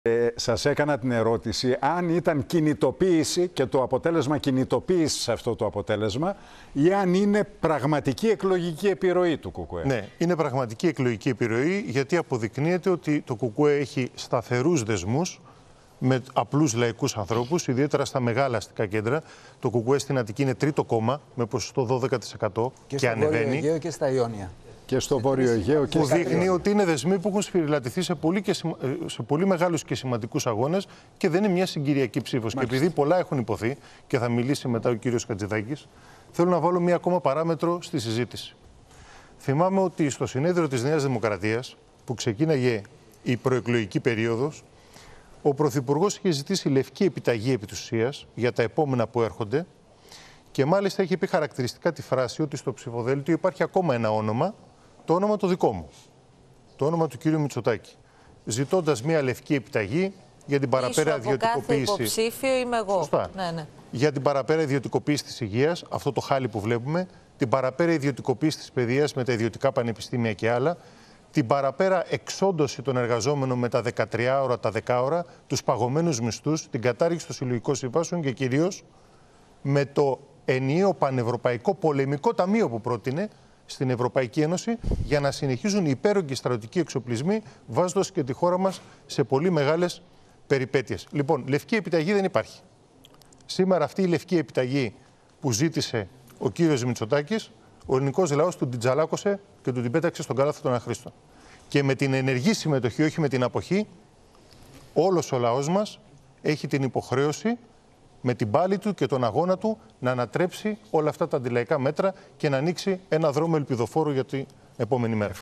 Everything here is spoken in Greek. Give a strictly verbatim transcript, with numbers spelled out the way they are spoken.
Ε, σας έκανα την ερώτηση αν ήταν κινητοποίηση και το αποτέλεσμα κινητοποίηση σε αυτό το αποτέλεσμα ή αν είναι πραγματική εκλογική επιρροή του ΚΚΕ. Ναι, είναι πραγματική εκλογική επιρροή, γιατί αποδεικνύεται ότι το ΚΚΕ έχει σταθερούς δεσμούς με απλούς λαϊκούς ανθρώπους, ιδιαίτερα στα μεγάλα αστικά κέντρα. Το ΚΚΕ στην Αττική είναι τρίτο κόμμα με ποσοστό δώδεκα τοις εκατό και, και ανεβαίνει. Στο Βόρειο Αιγαίο και στα Ιόνια. Και στο Βόρειο Αιγαίο και που στα δείχνει ότι είναι δεσμοί που έχουν σφυριλατηθεί σε πολύ, και σημα... σε πολύ μεγάλους και σημαντικούς αγώνες και δεν είναι μια συγκυριακή ψήφος. Και επειδή πολλά έχουν υποθεί και θα μιλήσει μετά ο κύριος Χατζηδάκης, θέλω να βάλω μια ακόμα παράμετρο στη συζήτηση. Θυμάμαι ότι στο συνέδριο της Νέας Δημοκρατίας, που ξεκίναγε η προεκλογική περίοδος, ο Πρωθυπουργός είχε ζητήσει λευκή επιταγή επί της ουσίας για τα επόμενα που έρχονται και μάλιστα είχε πει χαρακτηριστικά τη φράση ότι στο ψηφοδέλτιο υπάρχει ακόμα ένα όνομα, το όνομα το δικό μου, το όνομα του κύριου Μητσοτάκη, ζητώντας μια λευκή επιταγή για την παραπέρα ιδιωτικοποίηση. Κάθε υποψήφιο είμαι εγώ. Σωστά. Ναι, ναι. Για την παραπέρα ιδιωτικοποίηση της υγείας, αυτό το χάλι που βλέπουμε, την παραπέρα ιδιωτικοποίηση της παιδείας με τα ιδιωτικά πανεπιστήμια και άλλα, την παραπέρα εξόντωση των εργαζόμενων με τα δεκατρία ώρα, τα δέκα ώρα, τους παγωμένους μισθούς, την κατάργηση των συλλογικών συμβάσεων και κυρίως με το ενιαίο πανευρωπαϊκό πολεμικό ταμείο που πρότεινε στην Ευρωπαϊκή Ένωση για να συνεχίζουν οι υπέρογγοι στρατιωτικοί εξοπλισμοί, βάζοντας και τη χώρα μας σε πολύ μεγάλες περιπέτειες. Λοιπόν, λευκή επιταγή δεν υπάρχει. Σήμερα αυτή η λευκή επιταγή που ζήτησε ο κύριος Μητσοτάκης, ο ελληνικός λαός του την τζαλάκωσε και του την πέταξε στον κάλαθο των αχρήστων. Και με την ενεργή συμμετοχή, όχι με την αποχή, όλος ο λαός μας έχει την υποχρέωση με την πάλη του και τον αγώνα του να ανατρέψει όλα αυτά τα αντιλαϊκά μέτρα και να ανοίξει ένα δρόμο ελπιδοφόρο για την επόμενη μέρα.